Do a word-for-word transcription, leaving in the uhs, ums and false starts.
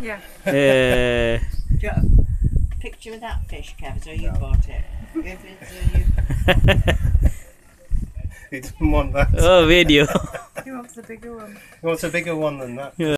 Yeah. Uh, Do you want a picture of that fish, Kev? So you bought it. If it's, uh, you... He doesn't want that. oh, video. He wants the bigger one. He wants a bigger one than that. Yeah.